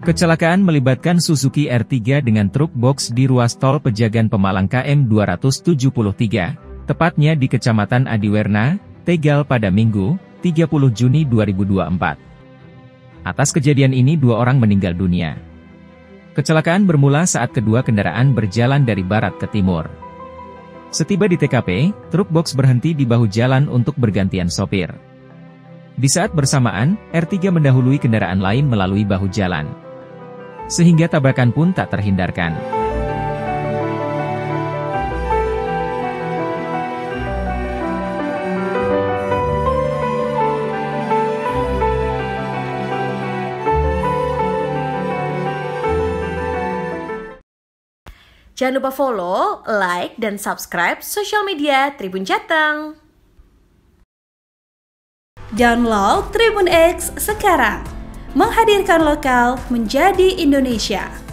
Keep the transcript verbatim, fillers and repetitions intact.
Kecelakaan melibatkan Suzuki R tiga dengan truk box di ruas tol Pejagan Pemalang K M dua ratus tujuh puluh tiga, tepatnya di Kecamatan Adiwerna, Tegal pada Minggu, tiga puluh Juni dua ribu dua puluh empat. Atas kejadian ini dua orang meninggal dunia. Kecelakaan bermula saat kedua kendaraan berjalan dari barat ke timur. Setiba di T K P, truk box berhenti di bahu jalan untuk bergantian sopir. Di saat bersamaan, R tiga mendahului kendaraan lain melalui bahu jalan, sehingga tabrakan pun tak terhindarkan. Jangan lupa follow, like, dan subscribe sosial media Tribun Jateng. Download Tribun X sekarang, menghadirkan lokal menjadi Indonesia.